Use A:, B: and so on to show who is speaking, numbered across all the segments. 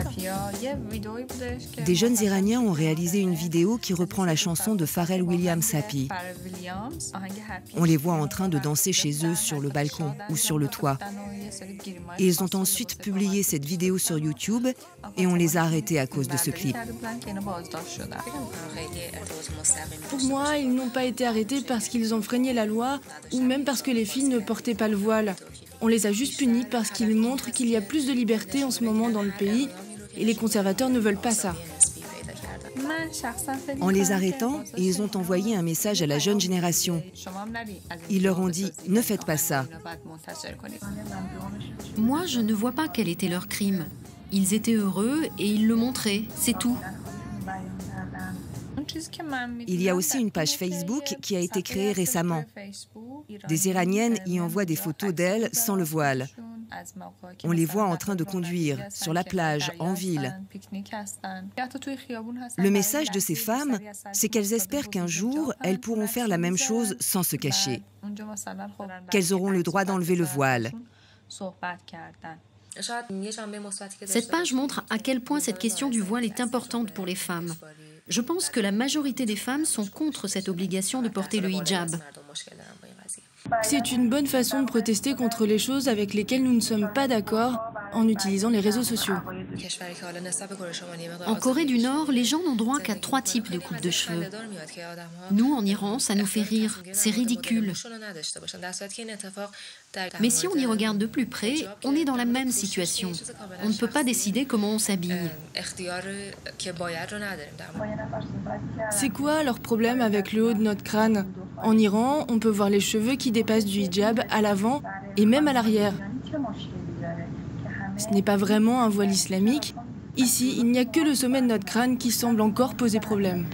A: Des jeunes Iraniens ont réalisé une vidéo qui reprend la chanson de Pharrell Williams, Happy. On les voit en train de danser chez eux sur le balcon ou sur le toit. Et ils ont ensuite publié cette vidéo sur YouTube et on les a arrêtés à cause de ce clip.
B: Pour moi, ils n'ont pas été arrêtés parce qu'ils ont freigné la loi ou même parce que les filles ne portaient pas le voile. On les a juste punis parce qu'ils montrent qu'il y a plus de liberté en ce moment dans le pays et les conservateurs ne veulent pas ça.
A: En les arrêtant, ils ont envoyé un message à la jeune génération. Ils leur ont dit « Ne faites pas ça ».
C: Moi, je ne vois pas quel était leur crime. Ils étaient heureux et ils le montraient, c'est tout.
A: Il y a aussi une page Facebook qui a été créée récemment. Des Iraniennes y envoient des photos d'elles sans le voile. On les voit en train de conduire, sur la plage, en ville. Le message de ces femmes, c'est qu'elles espèrent qu'un jour, elles pourront faire la même chose sans se cacher. Qu'elles auront le droit d'enlever le voile.
C: Cette page montre à quel point cette question du voile est importante pour les femmes. Je pense que la majorité des femmes sont contre cette obligation de porter le hijab.
B: C'est une bonne façon de protester contre les choses avec lesquelles nous ne sommes pas d'accord en utilisant les réseaux sociaux.
C: En Corée du Nord, les gens n'ont droit qu'à 3 types de coupe de cheveux. Nous, en Iran, ça nous fait rire. C'est ridicule. Mais si on y regarde de plus près, on est dans la même situation. On ne peut pas décider comment on s'habille.
B: C'est quoi leur problème avec le haut de notre crâne? En Iran, on peut voir les cheveux qui dépassent du hijab à l'avant et même à l'arrière. Ce n'est pas vraiment un voile islamique. Ici, il n'y a que le sommet de notre crâne qui semble encore poser problème.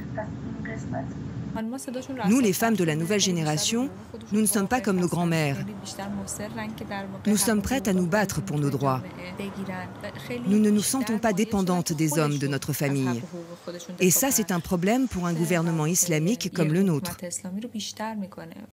A: Nous, les femmes de la nouvelle génération, nous ne sommes pas comme nos grands-mères. Nous sommes prêtes à nous battre pour nos droits. Nous ne nous sentons pas dépendantes des hommes de notre famille. Et ça, c'est un problème pour un gouvernement islamique comme le nôtre.